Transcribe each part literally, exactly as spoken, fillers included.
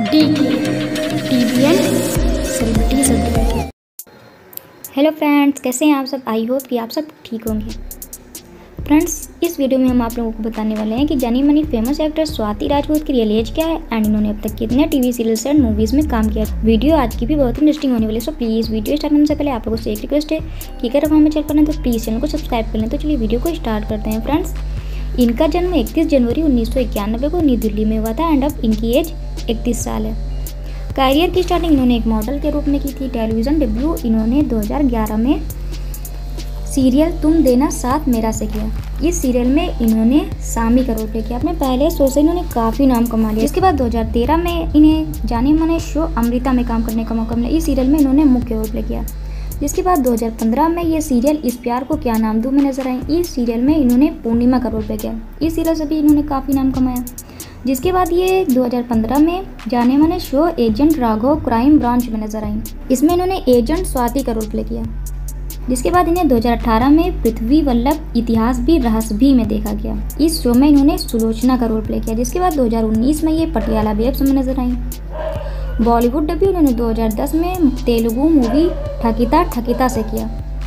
D टीवीएन celebrities update. Hello friends, कैसे हैं आप सब। आई होप कि आप सब ठीक होंगे। फ्रेंड्स, इस वीडियो में हम आप लोगों को बताने वाले हैं कि जानी मानी फेमस एक्टर स्वाति राजपूत की रियल एज क्या है एंड इन्होंने अब तक कितने टीवी सीरियल्स एंड मूवीज में काम किया। वीडियो आज की भी बहुत ही इंटरेस्टिंग होने वाली है, सो प्लीज़ वीडियो स्टार्ट करने से पहले आप लोगों से एक रिक्वेस्ट है कि अगर आप हमें चैनल पर हैं तो प्लीज़ चैनल को सब्सक्राइब कर लें। तो चलिए वीडियो को स्टार्ट करते हैं। फ्रेंड्स, इनका जन्म इकतीस जनवरी उन्नीस सौ इक्यानवे को नई दिल्ली में हुआ था एंड अब इनकी एज इकतीस साल है। करियर की स्टार्टिंग इन्होंने एक मॉडल के रूप में की थी। टेलीविज़न डेब्यू इन्होंने दो हज़ार ग्यारह में सीरियल तुम देना साथ मेरा से किया। इस सीरियल में इन्होंने सामी का रोल प्ले किया। अपने पहले शो से इन्होंने काफ़ी नाम कमा लिया। इसके बाद दो हज़ार तेरह में इन्हें जाने माने शो अमृता में काम करने का मौका मिला। इस सीरियल में इन्होंने मुख्य रोल प्ले किया। जिसके बाद दो हज़ार पंद्रह में ये सीरियल इस प्यार को क्या नाम दूँ में नजर आई। इस सीरियल में इन्होंने पूर्णिमा का रोल प्ले किया। इस सीरियल से भी इन्होंने काफ़ी नाम कमाया। जिसके बाद ये दो हज़ार पंद्रह में जाने माने show agent Raghav crime branch में नजर आई। इसमें इन्होंने एजेंट स्वाति का रोल प्ले किया। जिसके बाद इन्हें दो हज़ार अठारह में पृथ्वी वल्लभ इतिहास भी रहस्य भी में देखा गया। इस शो में इन्होंने सुलोचना का रोल प्ले किया। जिसके बाद दो हज़ार उन्नीस में ये पटियाला बेब्स में नजर आई। बॉलीवुड डेब्यू इन्होंने दो हज़ार दस में तेलुगु मूवी ठकिता ठकिता से किया।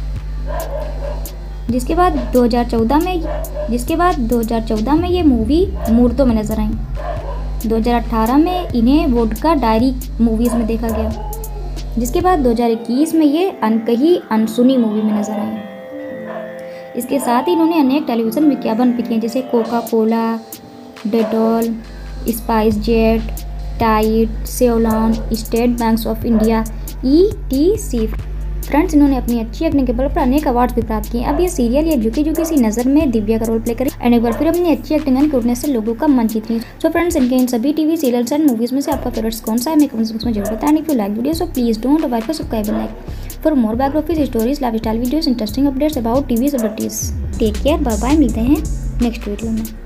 जिसके बाद दो हज़ार चौदह में जिसके बाद दो हज़ार चौदह में ये मूवी मूर्तों में नजर आई। दो हज़ार अठारह में इन्हें वोडका डायरी मूवीज़ में देखा गया। जिसके बाद दो हज़ार इक्कीस में ये अनकही अनसुनी मूवी में नजर आई। इसके साथ ही इन्होंने अनेक टेलीविज़न विज्ञापन भी किए, जैसे Coca Cola, Dettol, SpiceJet, Tide, Savlon, State Bank of India, E T C. Friends, इन्होंने अपनी अच्छी एक्टिंग के बल पर अनेक अवार्ड्स भी प्राप्त किए। अब ये सीरियल ये झुकी झुकी सी नज़र में दिव्या का रोल प्ले करी एंड एक बार फिर अपनी अच्छी एक्टिंग एंड क्यूटनेस से लोगों का मन जीत रही है। सो फ्रेंड्स, इनके इन सभी टीवी सीरियल्स एंड मूवीज में से आपका फेवरेट्स कौन सा है हमें कमेंट्स बॉक्स में जरूर बताएं। If you like video so please don't avoid for subscribe and like for more biographies, stories, lifestyle videos, interesting updates about TV celebrities. Take care, bye bye, मिलते हैं नेक्स्ट वीडियो में।